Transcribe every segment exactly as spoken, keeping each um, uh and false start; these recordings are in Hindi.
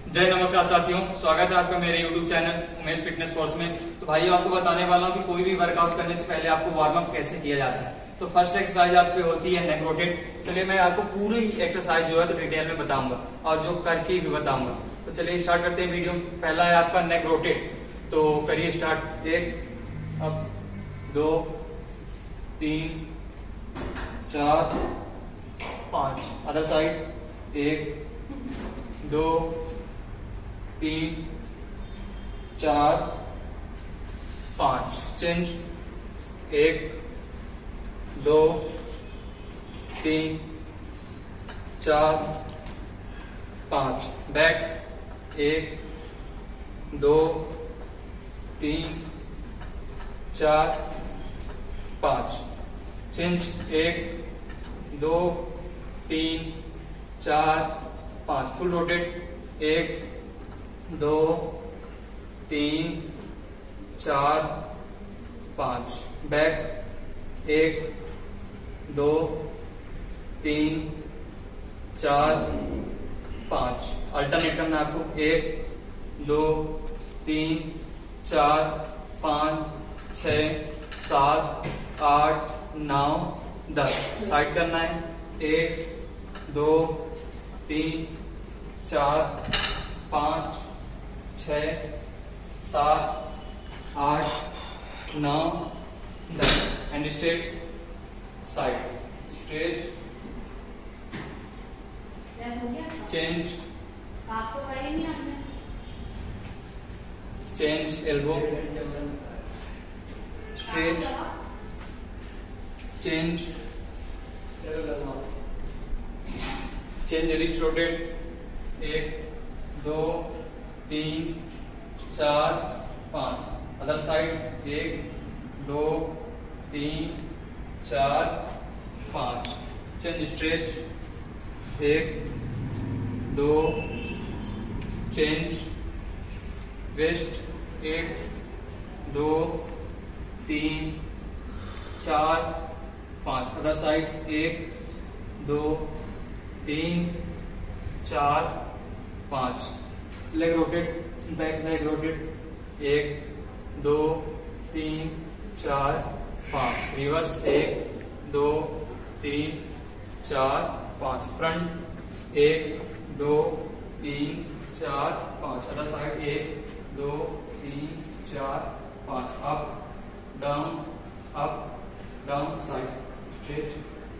जय नमस्कार साथियों, स्वागत है आपका मेरे YouTube channel Umesh fitness course में। तो भाई आपको बताने वाला हूँ कि कोई भी वर्कआउट करने से पहले आपको वार्म अप कैसे किया जाता है। तो फर्स्ट एक्सरसाइज आपकी होती है नेक रोटेट। चलिए मैं आपको पूरी एक्सरसाइज जो है तो डिटेल में बताऊंगा और जो करके भी बताऊंगा। तो चलिए स्टार्ट करते हैं वीडियो। पहला है आपका नेक रोटेट, तो करिए स्टार्ट। एक, अब दो, तीन, चार, पांच। अदर साइड, एक, दो, तीन, चार, पांच। चेंज, एक, दो, तीन, चार, पांच। बैक, एक, दो, तीन, चार, पांच। चेंज, एक, दो, तीन, चार, पांच। फुल रोटेट, एक, दो, तीन, चार, पांच। बैक, एक, दो, तीन, चार, पांच। अल्टरनेट करना है आपको। एक, दो, तीन, चार, पांच, छह, सात, आठ, नौ, दस। साइड करना है। एक, दो, तीन, चार, पांच, छह, सात, आठ, नौ, दस। And straight side, stretch, change, change elbow, stretch, change, change wrist rotate. एक, दो, तीन, चार, पांच। अदर साइड, एक, दो, तीन, चार, पांच। चेंज स्ट्रेच, एक, दो, चेंज वेस्ट, एक, दो, तीन, चार, पांच। अदर साइड, एक, दो, तीन, चार, पांच। Leg rotate, back leg rotate. एक, दो, तीन, चार, पांच। रिवर्स, एक, दो, तीन, चार, पांच। फ्रंट, एक, दो, तीन, चार, पांच। अदर साइड, एक, दो, तीन, चार, पांच। Up, down, up, down, side, stretch,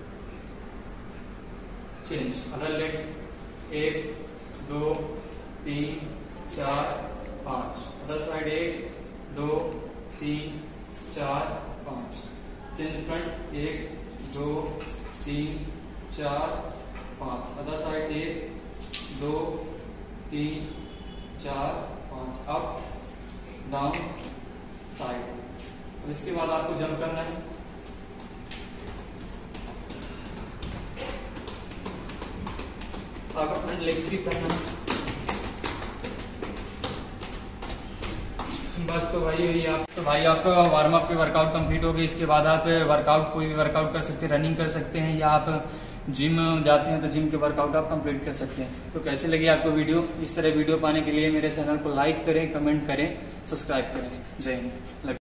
change. Other leg, एक, दो, तीन, चार, पांच। अदर साइड, एक, दो, तीन, चार, पांच। चेंज फ्रंट, एक, दो, तीन, चार, पांच। अदर साइड, एक, दो, तीन, चार, पांच। Up, down, side. इसके बाद आपको जंप करना है। आपका फ्रंट लेग स्वीप करना है। बस तो भाई यही आप तो भाई आपका वार्म अप पे वर्कआउट कंप्लीट हो गई। इसके बाद आप वर्कआउट कोई भी वर्कआउट कर सकते हैं, रनिंग कर सकते हैं, या आप जिम जाते हैं तो जिम के वर्कआउट आप कंप्लीट कर सकते हैं। तो कैसे लगी आपको वीडियो? इस तरह वीडियो पाने के लिए मेरे चैनल को लाइक करें, कमेंट करें, सब्सक्राइब करें। जय हिंद।